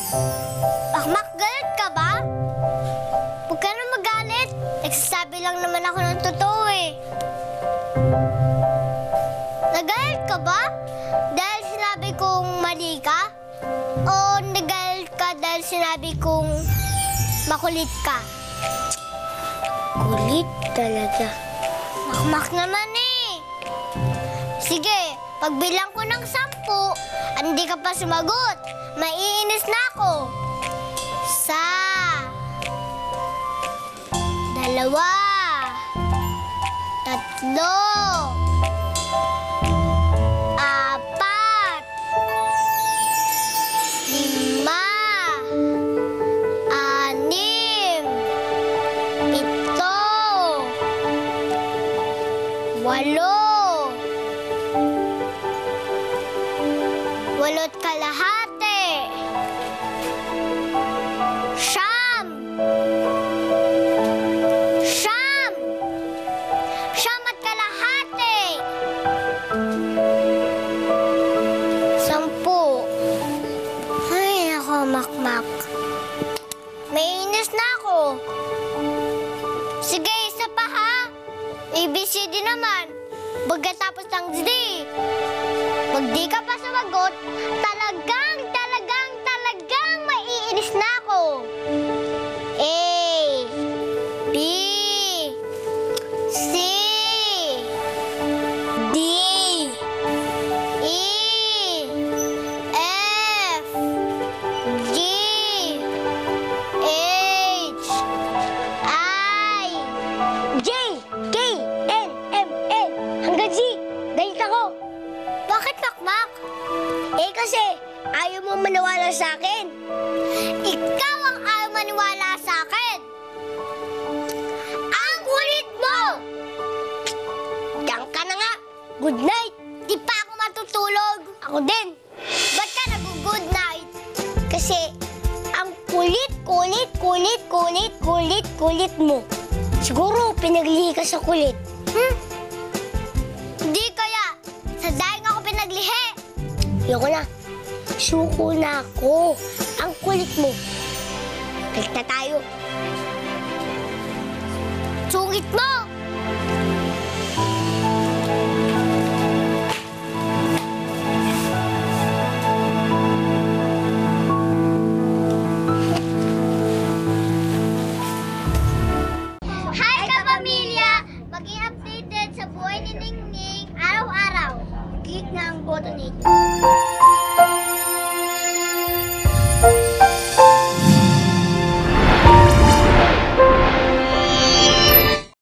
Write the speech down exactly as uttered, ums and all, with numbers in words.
Makmak, galit ka ba? Huwag ka na magalit. Nagsasabi lang naman ako ng totoo eh. Nagalit ka ba? Dahil sinabi kong mali ka? O nagalit ka dahil sinabi kong makulit ka? Kulit talaga. Makmak naman eh. Sige, pagbilang ko ng sampu, hindi ka pa sumagot. Maiinis na ako. Sa. Dalawa. Tatlo. Apat. Lima. Anim. Pito. Walo. Walo't kalahati. Siyam. Siyam. Siyam at kalahati. Sampu. Ay, ako, makmak. Mainis na ako. Sige, isa pa ha. A B C D naman. Pagkatapos ng D. Pag di ka pa sumagot, talagang, talagang, talagang maiinis na ako. A, B, C, D, E, F, G, H, I, J, K, L, M, N, hanggang Z. Galit ako. Bakit, Makmak? Eh kasi, ayaw mo maniwala sa akin. Ikaw ang ayaw maniwala sa akin. Ang kulit mo! Diyan ka na nga. Good night. Di pa ako matutulog. Ako din. Ba't ka nag-good night? Kasi, ang kulit, kulit, kulit, kulit, kulit, kulit mo. Siguro, pinaglihi ka sa kulit. Hmm? Hindi kaya. Sa daing ako pinaglihi. Ayoko na. Suko na ako. Ang kulit mo. Balik na tayo. Sungit mo! Hi, kapamilya! Maging updated sa buhay ni Ningning araw-araw. Click na ang button nito.